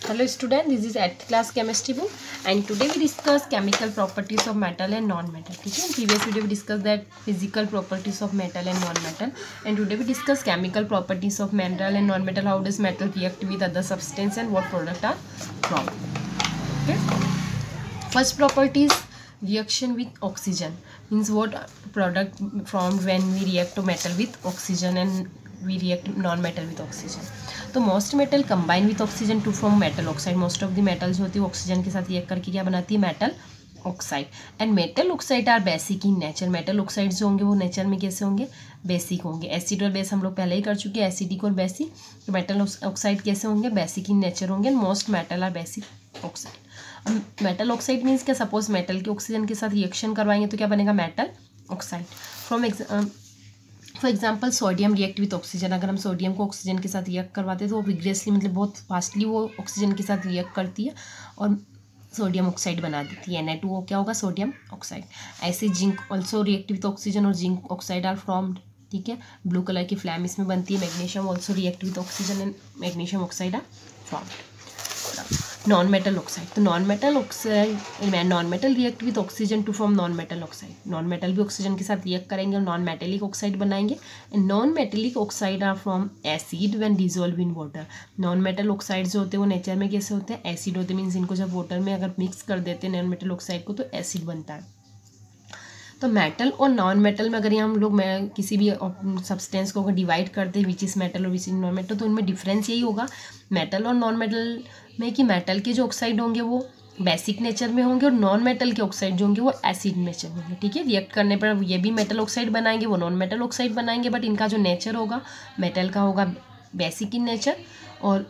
Hello student, this is 8th class chemistry book and today we discuss chemical properties of metal and non-metal. ठीक है, in previous video we discussed that physical properties of metal and non-metal and today we discuss chemical properties of metal and non-metal. How does metal react with other substance and what product are from. Okay. First property is reaction with oxygen. Means what product formed when we react to metal with oxygen and we react non-metal with oxygen. तो most metal combine with oxygen to form metal oxide. Most of the metal जो होती है oxygen के साथ react करके क्या बनाती है, metal oxide. And metal oxide are basic in nature. Metal oxide जो होंगे वो नेचर में कैसे होंगे, बेसिक होंगे. एसिड और बेस हम लोग पहले ही कर चुके हैं, एसिडिक और बेसिक. तो मेटल ऑक्साइड कैसे होंगे, बेसिक इन नेचर होंगे. Most metal are basic oxide. Metal oxide means क्या, सपोज मेटल के ऑक्सीजन के साथ रिएक्शन करवाएंगे तो क्या बनेगा, metal oxide. For example sodium react with oxygen. अगर हम सोडियम को ऑक्सीजन के साथ रिएक्ट करवाते हैं तो वो विग्रेसली मतलब बहुत फास्टली वो ऑक्सीजन के साथ रिएक्ट करती है और सोडियम ऑक्साइड बना देती है. Na2O क्या होगा, सोडियम ऑक्साइड. ऐसे zinc also react with oxygen और जिंक ऑक्साइड आर फॉर्म्ड. ठीक है, ब्लू कलर की फ्लैम इसमें बनती है. Magnesium also react with oxygen and magnesium oxide are formed. Non metal oxide. तो non metal oxide, non metal react with oxygen to form non metal oxide. Non metal भी oxygen के साथ react करेंगे और non metallic oxide बनाएंगे. And non metallic oxide are from acid when dissolve in water. Non metal oxide जो होते हैं वो नेचर में कैसे होते हैं, एसिड होते हैं. मीन्स इनको जब वाटर में अगर मिक्स कर देते हैं नॉन मेटल ऑक्साइड को तो एसिड बनता है. तो मेटल और नॉन मेटल में अगर ये हम लोग किसी भी सब्सटेंस को अगर डिवाइड करते हैं विच इज़ मेटल और विच इज़ नॉन मेटल, तो उनमें डिफरेंस यही होगा मेटल और नॉन मेटल में कि मेटल के जो ऑक्साइड होंगे वो बेसिक नेचर में होंगे और नॉन मेटल के ऑक्साइड जो होंगे वो एसिड नेचर में होंगे. ठीक है, रिएक्ट करने पर ये भी मेटल ऑक्साइड बनाएंगे, वो नॉन मेटल ऑक्साइड बनाएंगे, बट इनका जो नेचर होगा मेटल का होगा बेसिक इन नेचर और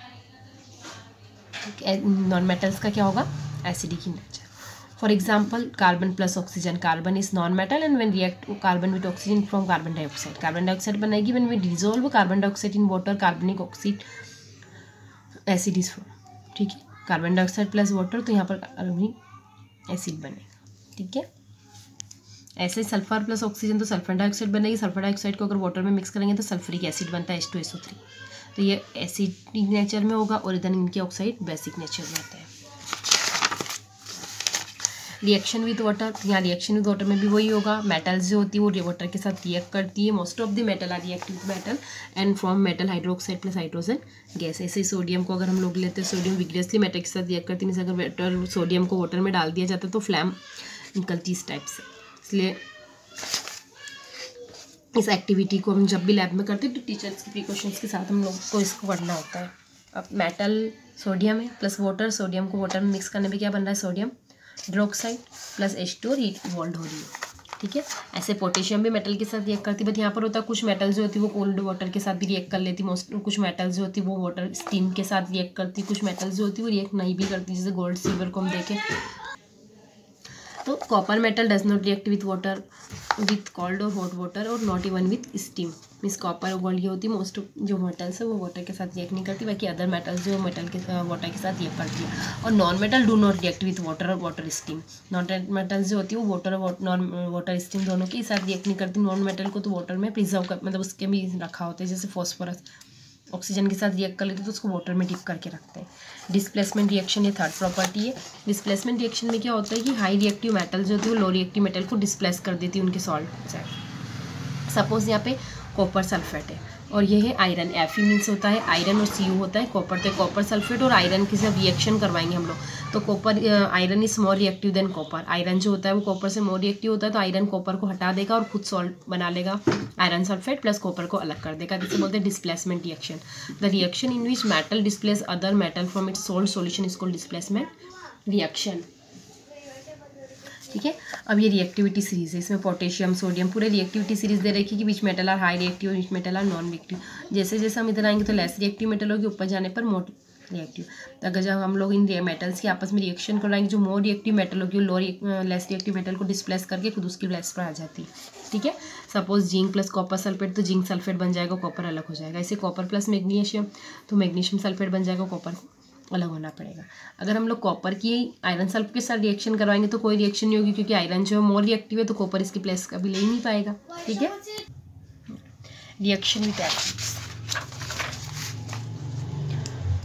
नॉन मेटल्स का क्या होगा, acidic in nature. For example, carbon plus oxygen. Carbon is non-metal and when react carbon with oxygen from carbon dioxide. Carbon dioxide बनेगी when we dissolve carbon dioxide in water. Carbonic oxide acid is formed. ठीक है, carbon dioxide plus water तो यहाँ पर कार्बनिक acid बनेगा. ठीक है, ऐसे सल्फर प्लस ऑक्सीजन तो सल्फर डाइऑक्साइड बनेगी. सल्फर डाइऑक्साइड को अगर वाटर में मिक्स करेंगे तो सल्फ्यूरिक एसिड बनता है, H2SO3. तो ये एसिडिक नेचर में होगा और इधर इनके ऑक्साइड बेसिक नेचर में होते हैं. Reaction with water. यहाँ रिएक्शन विद वाटर में भी वही होगा. मेटल्स जो होती है वो वाटर के साथ रिएक्ट करती है. Most of the metal are react with metal and from metal hydroxide plus hydrogen gas. ऐसे सोडियम को अगर हम लोग लेते हैं, सोडियम विग्रेसली मेटल के साथ रिएक्ट करती है. अगर वाटर सोडियम को वाटर में डाल दिया जाता है तो फ्लैम निकलती इस टाइप से. इसलिए इस एक्टिविटी को हम जब भी लैब में करते हैं तो टीचर्स के प्रिकॉशंस के साथ हम लोग को इसको करना होता है. अब मेटल सोडियम है प्लस वाटर. सोडियम को वाटर में मिक्स करने पर क्या बन रहा है, सोडियम हाइड्रोक्साइड प्लस H2 और हीट इवॉल्व हो रही है. ठीक है, ऐसे पोटेशियम भी मेटल के साथ रिएक्ट करती है. बट यहाँ पर होता है कुछ मेटल जो होती है वो कोल्ड वाटर के साथ भी रिएक्ट कर लेती. मोस्ट कुछ मेटल जो होती है वो वाटर स्टीम के साथ रिएक्ट करती. कुछ मेटल जो होती है वो रिएक्ट नहीं भी करती, जैसे गोल्ड सिल्वर को हम देखें तो copper metal does not react with water with cold और हॉट वाटर और not even with steam. Means copper और गोल्ड ये होती है मोस्ट जो मेटल्स है वो वाटर के साथ रिएक्ट नहीं करती. बाकी अदर मेटल्स जो मेटल के वाटर के साथ रिएक्ट करती है. और non metal do not react with water और वाटर स्टीम. नॉन मेटल्स जो होती है वो वाटर और नॉन वाटर स्टीम दोनों के साथ रिएक्ट नहीं करती. नॉन मेटल को तो वाटर में प्रिजर्व कर मतलब उसके भी रखा होता है. जैसे फॉस्फोरस ऑक्सीजन के साथ रिएक्ट कर लेते तो उसको वाटर में डिप करके रखते हैं. डिस्प्लेसमेंट रिएक्शन ये थर्ड प्रॉपर्टी है. डिस्प्लेसमेंट रिएक्शन में क्या होता है कि हाई रिएक्टिव मेटल जो होती है वो लो रिएक्टिव मेटल को डिस्प्लेस कर देती है उनके सॉल्ट से. सपोज यहाँ पे कॉपर सल्फेट है और ये है आयरन. Fe मीन्स होता है आयरन और Cu होता है कॉपर. तो कॉपर सल्फेट और आयरन के साथ रिएक्शन करवाएंगे हम लोग तो copper iron is more reactive than copper. Iron जो होता है वो कॉपर से मोर रिएक्टिव होता है तो आयरन कॉपर को हटा देगा और खुद सॉल्ट बना लेगा. आयरन सल्फेट प्लस कॉपर को अलग कर देगा. जिसे बोलते हैं displacement reaction. The reaction in which metal displace other metal from its salt solution is called displacement reaction. ठीक है, अब ये रिएक्टिविटी सीरीज है. इसमें पोटेशियम सोडियम पूरे रिएक्टिविटी सीरीज दे रखी है कि which metal are high reactive which metal are non reactive. जैसे जैसे हम इधर आएंगे तो लेस रिएक्टिव मेटल होगी, ऊपर जाने पर मोर रिएक्टिव. तो अगर जब हम लोग इन मेटल्स के आपस में रिएक्शन कराएंगे जो मोर रिएक्टिव मेटल होगी वो लेस रिएक्टिव मेटल को डिस्प्लेस करके खुद उसकी प्लेस पर आ जाती है. ठीक है, suppose zinc plus copper sulphate तो जिंक सल्फेट बन जाएगा, कॉपर अलग हो जाएगा. ऐसे कॉपर प्लस मैग्नीशियम तो मैग्नीशियम सल्फेट बन जाएगा, कॉपर अलग होना पड़ेगा. अगर हम लोग कॉपर की आयरन सल्फेट के साथ रिएक्शन करवाएंगे तो कोई रिएक्शन नहीं होगी क्योंकि आयरन जो है मोर रिएक्टिव है तो कॉपर इसकी प्लेस कभी ले ही नहीं पाएगा. ठीक है, reaction with acids.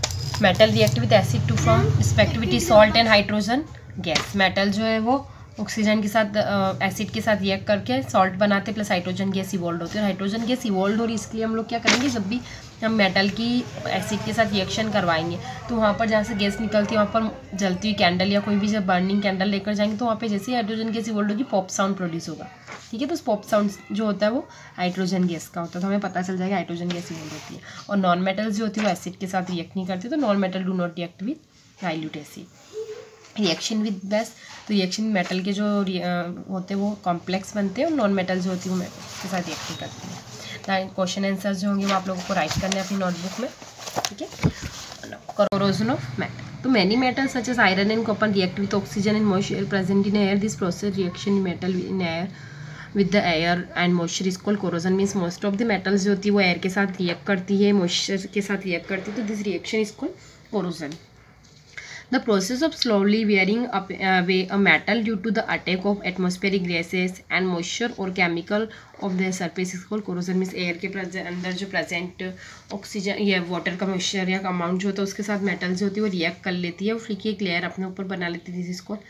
Metal react with acid to form respectivity salt and hydrogen gas. Metal जो है वो ऑक्सीजन के साथ एसिड के साथ रिएक्ट करके सॉल्ट बनाते प्लस हाइड्रोजन गैस इवॉल्व होती है। और हाइड्रोजन गैस इवॉल्व हो रही, इसके लिए हम लोग क्या करेंगे, जब भी हम मेटल की एसिड के साथ रिएक्शन करवाएंगे तो वहाँ पर जहाँ से गैस निकलती है वहाँ पर जलती हुई कैंडल या कोई भी जब बर्निंग कैंडल लेकर जाएंगे तो वहाँ पे जैसे ही हाइड्रोजन गैस इवॉल्व होगी पॉप साउंड प्रोड्यूस होगा। ठीक है, तो उस पॉप साउंड जो होता है वो हाइड्रोजन गैस का होता है, तो हमें पता चल जाएगा हाइड्रोजन गैस इवॉल्व होती है। और नॉन मेटल्स जो होती है वो एसिड के साथ रिएक्ट नहीं करती, तो non metal do not react with dilute acid. Reaction with base, तो रिएक्शन मेटल के जो होते हैं वो कॉम्प्लेक्स बनते हैं और नॉन मेटल जो होती है वो मेटल के साथ रिएक्ट नहीं करती है। क्वेश्चन आंसर जो होंगे वो आप लोगों को राइट करने हैं अपनी नोटबुक में। ठीक है, कोरोजन ऑफ मेटल। तो many metal such as iron and copper react with oxygen and moisture present in air. This process reaction in metal in air with the air and moisture is called corrosion. Means most of the metals जो होती है वो air के साथ react करती है, moisture के साथ रिएक्ट करती है, तो this reaction is called corrosion. The process of slowly wearing away a metal due to the attack of atmospheric gases and moisture or chemical of the surface is called corrosion। Means air के अंदर जो present oxygen या water का moisture या amount जो होता है उसके साथ मेटल जो होती है वो रिएक्ट कर लेती है और फिर एक लेयर अपने ऊपर बना लेती है।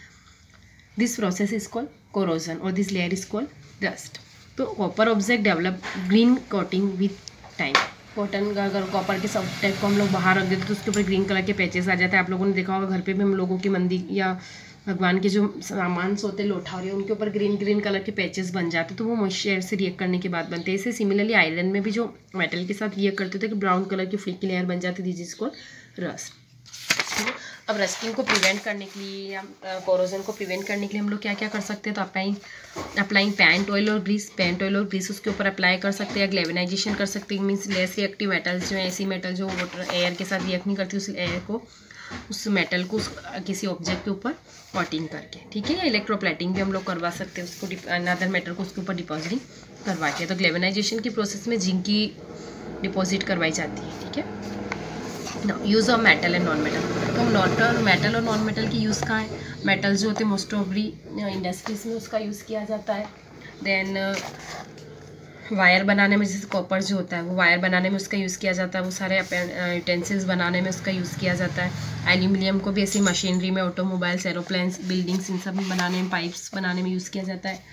This process is called corrosion और this layer is called rust. तो copper object develop green coating with time. Cotton का अगर कॉपर के सब टाइप को हम लोग बाहर रख देते तो उसके ऊपर ग्रीन कलर के पैचेस आ जाते हैं। आप लोगों ने देखा होगा घर पे भी हम लोगों की मंदिर या भगवान के जो सामान होते हैं लोटा और उनके ऊपर ग्रीन कलर के पैचेस बन जाते हैं, तो वो मॉइस्चर से रिएक्ट करने के बाद बनते हैं। इसे सिमिलरली आयरन में भी जो मेटल के साथ रिएक्ट करते थे कि ब्राउन कलर की फ्लिकी लेयर बन जाती थी जिसको रस्ट। ठीक है, अब रस्टिंग को प्रिवेंट करने के लिए या कोरोजन को प्रिवेंट करने के लिए हम लोग क्या क्या कर सकते हैं, तो अप्लाइंग पेंट ऑयल और ग्रीस उसके ऊपर अप्लाई कर सकते हैं। ग्लेवेनाइजेशन कर सकते हैं, मीन्स लेस रिएक्टिव मेटल्स जो है, ऐसी मेटल जो वाटर एयर के साथ रिएक्ट नहीं करती उस एयर को उस मेटल को किसी ऑब्जेक्ट के ऊपर कोटिंग करके। ठीक है, या इलेक्ट्रोप्लेटिंग भी हम लोग करवा सकते हैं, उसको अनदर मेटल को उसके ऊपर डिपॉजिटिंग करवा के। तो ग्लेवेनाइजेशन की प्रोसेस में जिंक की डिपॉजिट करवाई जाती है। ठीक है, use of metal and non metal. तो मेटल और नॉन मेटल की यूज़ कहाँ है, मेटल जो होते हैं मोस्ट ऑफली इंडस्ट्रीज में उसका यूज़ किया जाता है। देन वायर बनाने में, जैसे कॉपर जो होता है वो वायर बनाने में उसका यूज़ किया जाता है, वो सारे यूटेंसिल्स बनाने में उसका यूज़ किया जाता है। एल्यूमिनियम को भी ऐसी मशीनरी में, ऑटोमोबाइल्स, एरोप्लेन्स, बिल्डिंग्स, इन सब में बनाने में, पाइप्स बनाने में यूज़ किया जाता है।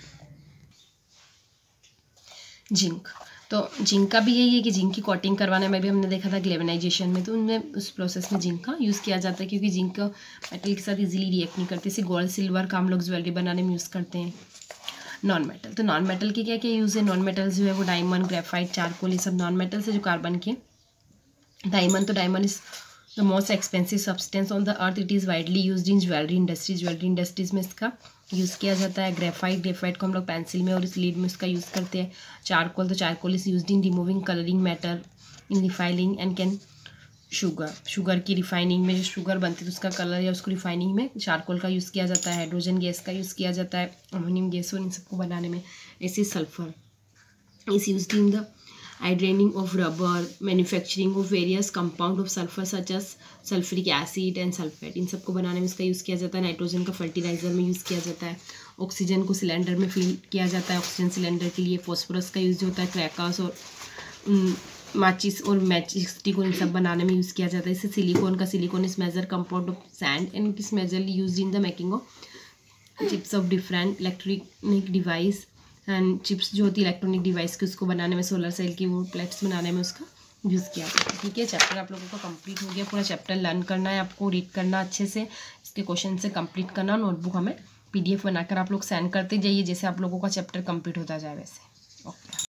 जिंक, तो जिंक का भी यही है कि जिंक की कोटिंग करवाने में भी हमने देखा था ग्लेवेनाइजेशन में, तो उनमें उस प्रोसेस में जिंक का यूज़ किया जाता है क्योंकि जिंक मेटल के साथ इजीली रिएक्ट नहीं करती। जैसे गोल्ड सिल्वर का हम लोग ज्वेलरी बनाने में यूज़ करते हैं। नॉन मेटल, तो नॉन मेटल के क्या क्या यूज़ है, नॉन मेटल जो है वो डायमंड, ग्रेफाइट, चारकोल, ये सब नॉन मेटल से जो कार्बन के। डायमंड, तो diamond is the most expensive substance on the earth. It is widely used in jewellery industries में इसका यूज़ किया जाता है। ग्रेफाइट को हम लोग पेंसिल में और इस लीड में उसका यूज़ करते हैं। चारकोल, तो charcoal is used in removing colouring matter in refining and cane sugar की रिफाइनिंग में जो शुगर बनती है तो उसका कलर या उसको रिफाइनिंग में चारकोल का यूज़ किया जाता है। हाइड्रोजन गैस का यूज़ किया जाता है अमोनियम गैस और इन सबको बनाने में। ऐसे sulphur is used in the hardening of rubber, manufacturing of various compound of sulphur such as sulphuric acid and sulphate, इन सबको बनाने में इसका यूज़ किया जाता है। नाइट्रोजन का फर्टिलाइजर में यूज़ किया जाता है। ऑक्सीजन को सिलेंडर में फिल किया जाता है, ऑक्सीजन सिलेंडर के लिए। फॉस्फोरस का यूज़ होता है क्रैकर्स और माचिस और मैचस्टिक और इन सब बनाने में यूज़ किया जाता है। इससे silicon is major compound of sand and it is majorly used in the making of chips of different electronic device and chips जो होती है इलेक्ट्रॉनिक डिवाइस की उसको बनाने में, सोलर सेल की वो प्लेट्स बनाने में उसका यूज़ किया जाता है। ठीक है, चैप्टर आप लोगों का कंप्लीट हो गया। पूरा चैप्टर लर्न करना है आपको, रीड करना अच्छे से, इसके क्वेश्चन से कंप्लीट करना। नोटबुक हमें PDF बनाकर आप लोग सेंड करते जाइए, जैसे आप लोगों का चैप्टर कंप्लीट होता जाए वैसे। ओके।